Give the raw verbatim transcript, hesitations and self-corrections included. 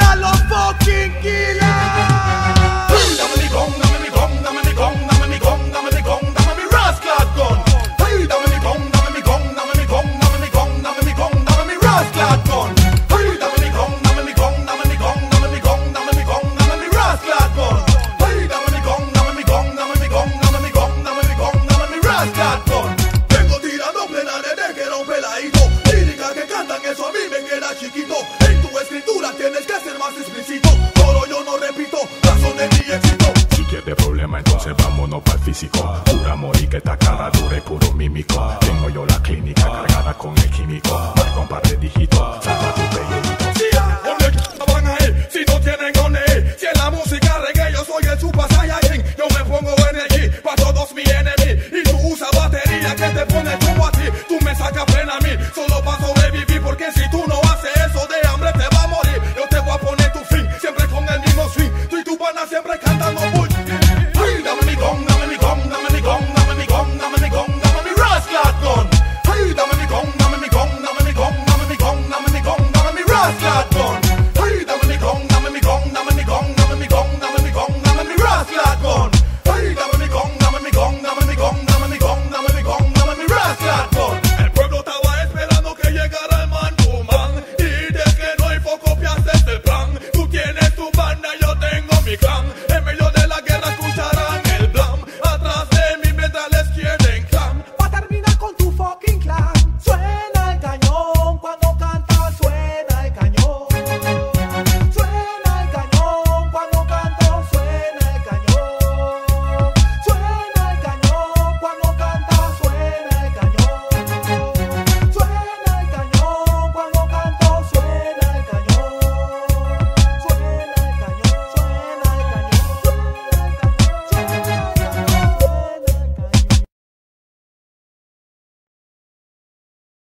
a los fucking killers. Dame mi gun, dame mi gun, dame mi gun, dame mi gun, dame mi gun, dame mi rascal gun. Hey, dame mi gun, dame mi gun, dame mi gun, dame mi gun, dame mi gun, dame mi rascal gun. Hey, dame mi gun, dame mi gun, dame mi gun, dame mi gun, dame mi gun, dame mi rascal gun. Hey, dame mi gun, dame mi gun, dame mi gun, dame mi gun, dame mi gun, dame mi rascal gun. Vengo tirando plenares de que era un peladito. Lírica que cantan, eso a mí me queda chiquito. En tu escritura tienes que ser más explícito. Todo yo no repito, razón de mi éxito. Si quieres problema, entonces vámonos para el físico. Pura morir que esta cara dura y puro mímico. Tengo yo la clínica cargada con el químico. Marco un par de dígitos, salva tu pellejito. Si a donde van a ir, si no tienen dónde ir. Si en la música reggae yo soy el Super Saiyajin. Yo me pongo energy pa' todos mis enemigos. Y tú usas batería que te pone